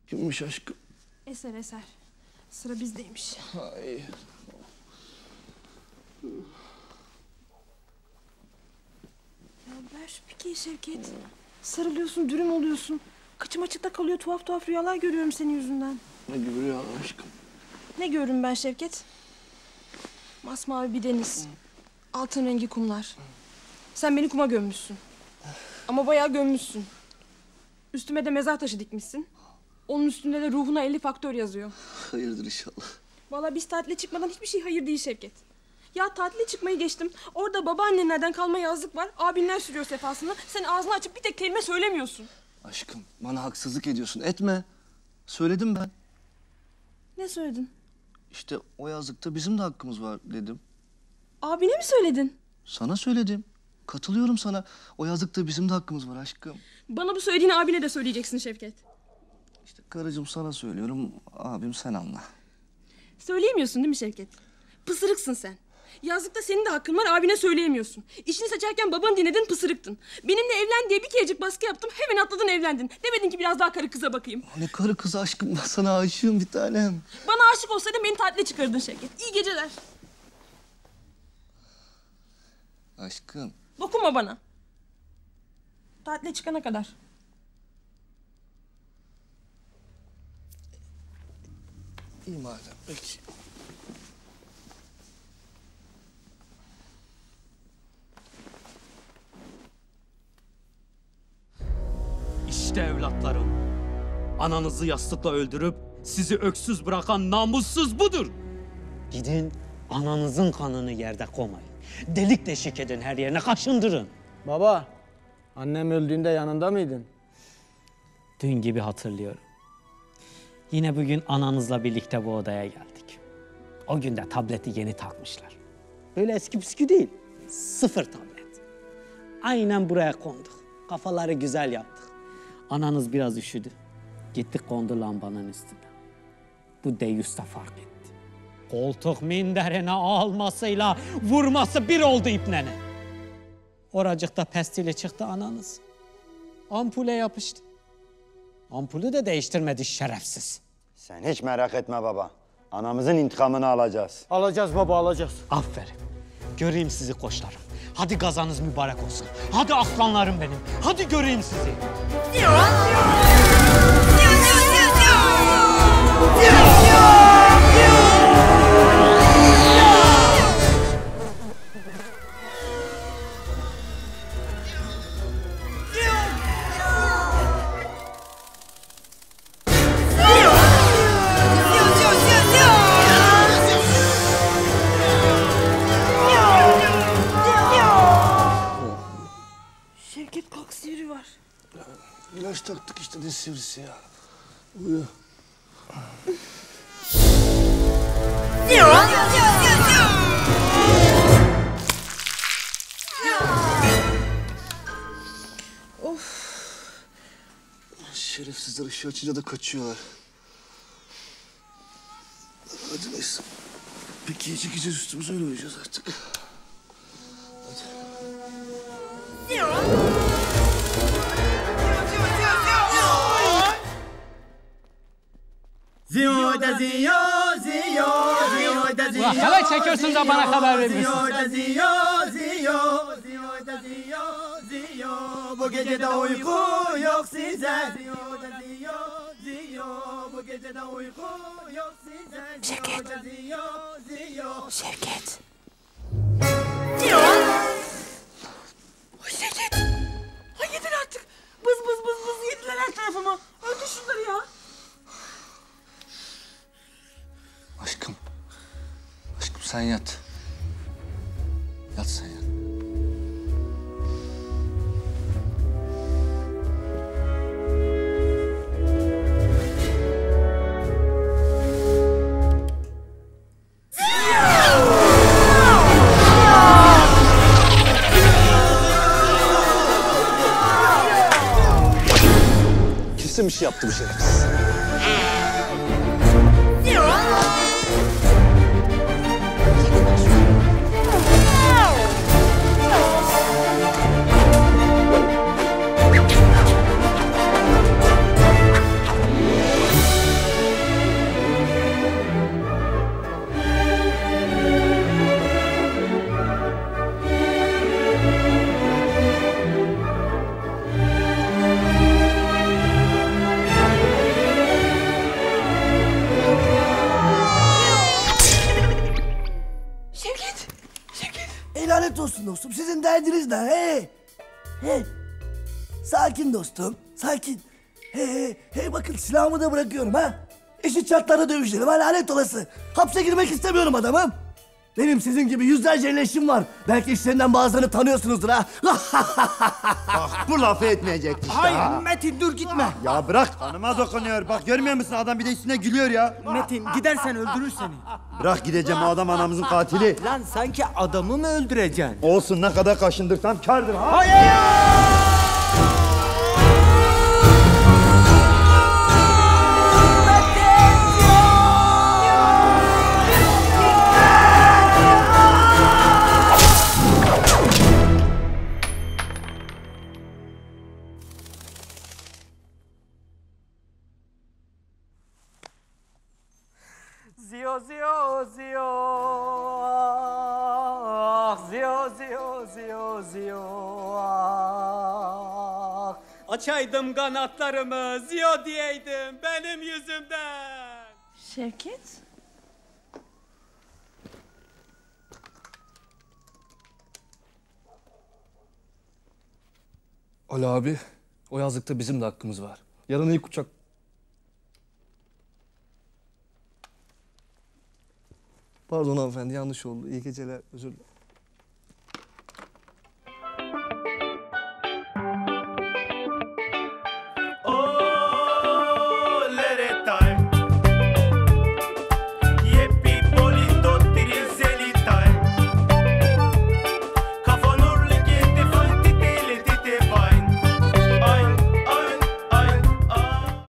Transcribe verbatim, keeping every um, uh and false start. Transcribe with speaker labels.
Speaker 1: Kimmiş aşkım?
Speaker 2: Eser Eser. Sıra bizdeymiş.
Speaker 1: Ay.
Speaker 2: Ya ver şu pikeyi Şevket. Sarılıyorsun, dürüm oluyorsun. Kıçım açıkta kalıyor, tuhaf tuhaf rüyalar görüyorum senin yüzünden.
Speaker 1: Ne gibi rüyalar aşkım?
Speaker 2: Ne görürüm ben Şevket? Masmavi bir deniz. Altın rengi kumlar. Sen beni kuma gömmüşsün. Ama bayağı gömmüşsün. Üstüme de mezar taşı dikmişsin. Onun üstünde de ruhuna elli faktör yazıyor.
Speaker 1: Hayırdır inşallah.
Speaker 2: Vallahi biz tatile çıkmadan hiçbir şey hayır değil Şevket. Ya tatile çıkmayı geçtim. Orada babaannenlerden kalma yazlık var. Abinler sürüyor sefasını. Sen ağzını açıp bir tek kelime söylemiyorsun.
Speaker 1: Aşkım bana haksızlık ediyorsun. Etme. Söyledim ben.
Speaker 2: Ne söyledin?
Speaker 1: İşte o yazlıkta bizim de hakkımız var dedim.
Speaker 2: Abine mi söyledin?
Speaker 1: Sana söyledim. Katılıyorum sana. O yazlıkta bizim de hakkımız var aşkım.
Speaker 2: Bana bu söylediğini abine de söyleyeceksin Şevket.
Speaker 1: İşte karıcığım sana söylüyorum. Abim sen anla.
Speaker 2: Söyleyemiyorsun değil mi Şevket? Pısırıksın sen. Yazlıkta senin de hakkın var, abine söyleyemiyorsun. İşini seçerken babanı dinledin, pısırıktın. Benimle evlen diye bir kerecik baskı yaptım, hemen atladın evlendin. Demedin ki biraz daha karı kıza bakayım.
Speaker 1: Ne karı kız aşkım, ben sana aşığım bir tanem.
Speaker 2: Bana aşık olsaydın beni tatile çıkarırdın Şevket. İyi geceler.
Speaker 1: Aşkım.
Speaker 2: Dokunma bana. Tatile çıkana kadar.
Speaker 1: İyi madem, peki.
Speaker 3: İşte evlatlarım. Ananızı yastıkla öldürüp sizi öksüz bırakan namussuz budur.
Speaker 4: Gidin ananızın kanını yerde koymayın. Delik deşik edin, her yerine kaşındırın.
Speaker 5: Baba, annem öldüğünde yanında mıydın?
Speaker 4: Dün gibi hatırlıyorum. Yine bugün ananızla birlikte bu odaya geldik. O gün de tableti yeni takmışlar. Böyle eski püskü değil, sıfır tablet. Aynen buraya konduk. Kafaları güzel yaptık. Ananız biraz üşüdü. Gittik kondu lambanın üstüne. Bu deyyus da fark etti. Koltuk minderine almasıyla vurması bir oldu ipnene. Oracıkta pestili çıktı ananız. Ampule yapıştı. Ampulü de değiştirmedi şerefsiz.
Speaker 6: Sen hiç merak etme baba. Anamızın intikamını alacağız.
Speaker 5: Alacağız baba, alacağız.
Speaker 4: Aferin. Göreyim sizi koçlarım. Hadi gazanız mübarek olsun. Hadi aslanlarım benim. Hadi göreyim sizi.
Speaker 2: Şevket kalk, sivri var.
Speaker 1: İlaç taktık işte, ne sivrisi ya. Uyu.
Speaker 2: Of.
Speaker 1: Şerefsizler ışığı açınca da kaçıyorlar. Hadi neyse. Peki çekeceğiz üstümüze, öyle uyuyacağız artık. Hadi.
Speaker 7: Ziyoda ziyo, ziyo, ziyoda ziyo.
Speaker 4: Ulan hemen çekiyorsun da bana haber vermiyorsun.
Speaker 7: Ziyoda ziyo, ziyo, ziyoda ziyo, ziyo. Bu gece de uyku yok size. Ziyoda ziyo, ziyo. Bu gece de uyku yok size.
Speaker 2: Şevket.
Speaker 7: Ziyoda ziyo, ziyo.
Speaker 2: Şevket. Ay Şevket. Ay yeter artık. Bız bız bız bız yediler her tarafıma. Öldür şunları ya.
Speaker 1: Aşkım. Aşkım sen yat. Yat sen yat. Kesin bir şey yaptı bu şerefsiz. dostum? Sizin derdiniz ne? He? He? Sakin dostum, sakin. He he he bakın silahımı da bırakıyorum ha. Eşit şartlarda dövüşelim ha, lanet olası. Hapse girmek istemiyorum adamım. Benim sizin gibi yüzlerce eşim var. Belki işlerinden bazılarını tanıyorsunuzdur ha.
Speaker 6: Bu lafı etmeyecekti işte.
Speaker 7: Hayır Metin dur gitme.
Speaker 6: Ya bırak. Kanıma dokunuyor. Bak görmüyor musun adam bir de üstüne gülüyor ya.
Speaker 7: Metin gidersen öldürür seni.
Speaker 6: Bırak gideceğim o adam anamızın katili.
Speaker 7: Lan sanki adamı mı öldüreceksin?
Speaker 6: Olsun ne kadar kaşındırsam kârdır. Ha?
Speaker 7: Ziyo ziyo ziyo. Ah, ziyo ziyo ziyo ziyo. Ah.
Speaker 3: Açaydım kanatlarımı, ziyo diyeydim benim yüzümden.
Speaker 2: Şevket?
Speaker 8: Ali abi, o yazlıkta bizim de hakkımız var. Yarın ilk uçak... Pardon hanımefendi, yanlış oldu. İyi geceler, özür dilerim.